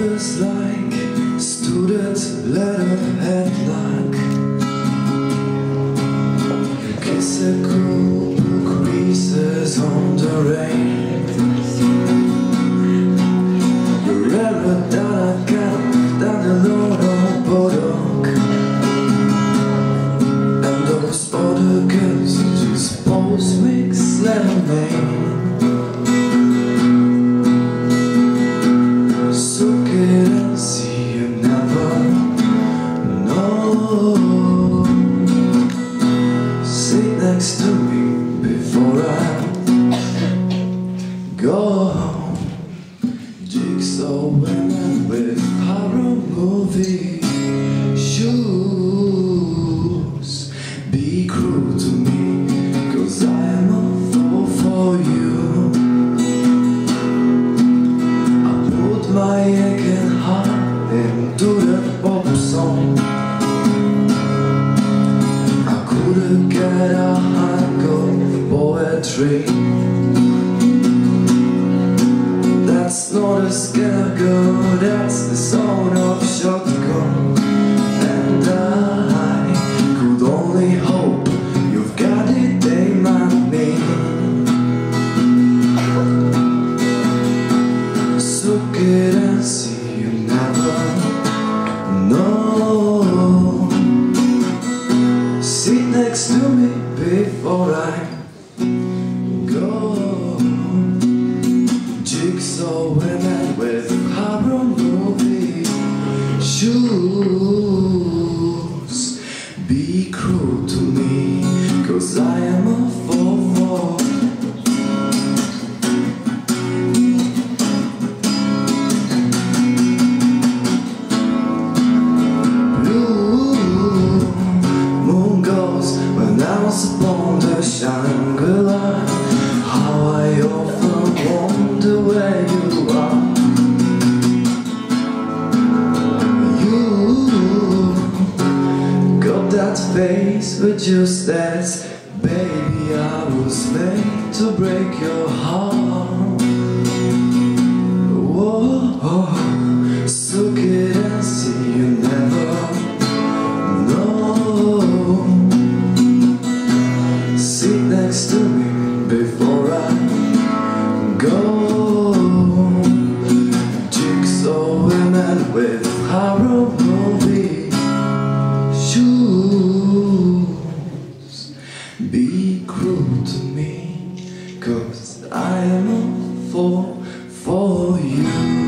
is like student letterhead luck. You kiss a cool creases on the rain. Wherever that I got down the road on Bodok, and those other girls just pose mix lemonade. Next to me before I go home. Jigsaw women with horror movie shoes. Be cruel to me, 'cause I am a fool for you. I put my aching heart into that pop song. I couldn't get a hang of poetry. That's not a scare girl, that's the sound of shotgun. And I could only hope you've got it, aim at me. Suck it and see you never know. Sit next to me before I go. Jigsaw women with horror movie shoes. Be cruel to me, 'cause I am a fool. When I was upon the Shangri-La, how I often wonder where you are. You got that face with just that, baby, I was made to break your heart. Whoa, suck it and see you never know. Sit next to me before I go. Jigsaw women with horror movie shoes. Be cruel to me, 'cause I am a fool for you.